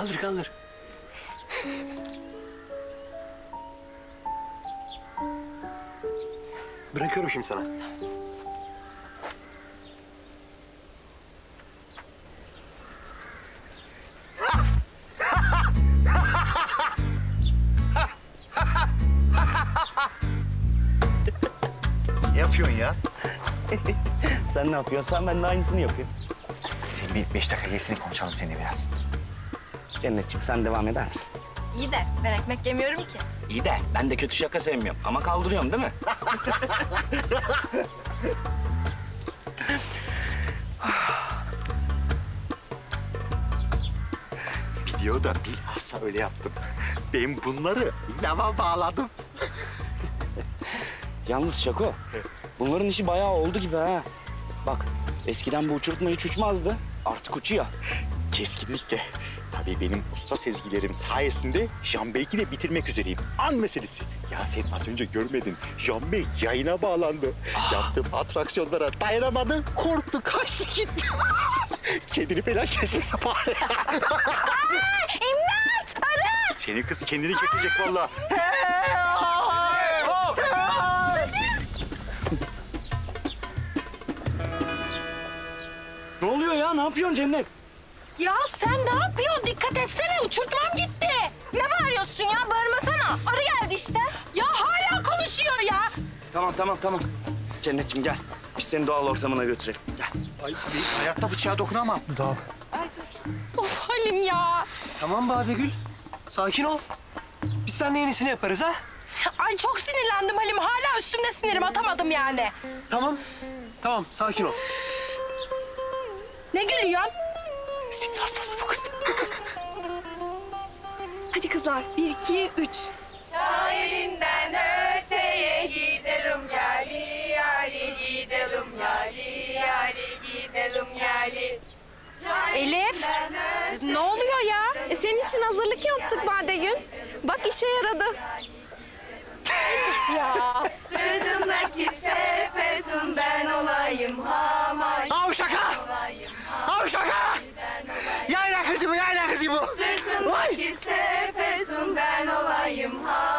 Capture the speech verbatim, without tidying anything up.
Kaldır kaldır. Bırakıyorum şimdi sana. Ne yapıyorsun ya? Sen ne yapıyorsan ben de aynısını yapıyorum. Sen bir beş dakika gelsene, konuşalım seninle biraz. Cennetciğim sen devam eder misin? İyi de ben ekmek yemiyorum ki. İyi de ben de kötü şaka sevmiyorum ama kaldırıyorum değil mi? Videoda bilhassa öyle yaptım. Ben bunları lava bağladım. Yalnız Şako, bunların işi bayağı oldu gibi ha. Bak, eskiden bu uçurtma hiç uçmazdı. Artık uçuyor. Kesinlikle. Tabii benim usta sezgilerim sayesinde Canberk'i de bitirmek üzereyim. An meselesi. Ya sen az önce görmedin. Canberk yayına bağlandı. Yaptığım atraksiyonlara dayanamadı. Korktu, kaçtı gitti. Kendini falan kesmek sapar. İmdat! Arı! Senin kız kendini kesecek vallahi. Ne oluyor ya? Ne yapıyorsun Cennet? Ya sen ne yapıyorsun? Dikkat etsene, uçurtmam gitti. Ne bağırıyorsun ya? Bağırmasana. Arı geldi işte. Ya hala konuşuyor ya. Tamam, tamam, tamam. Cennetciğim gel. Biz seni doğal ortamına götürelim. Gel. Ay, hayatta bıçağa dokunamam. Dal. Of Halim ya. Tamam Badegül. Sakin ol. Biz seninle yenisini yaparız ha. Ay çok sinirlendim Halim. Hala üstümde sinirim atamadım yani. Tamam. Tamam sakin ol. Ne gülüyorsun? Sinir hastası bu kız. Hadi kızlar. Bir, iki, üç. Şairinden öteye gidelim yali yali gidelim yali yali gidelim yali. Elif. Ne oluyor ya? E, senin için hazırlık yaptık Badegül. Bak işe yaradı. ya. Sırtındaki sepetin ben olayım hamay. Av şaka! Av şaka! Yayla kızı bu, yayla kızı bu. Sırtındaki sepetin ben olayım hamay.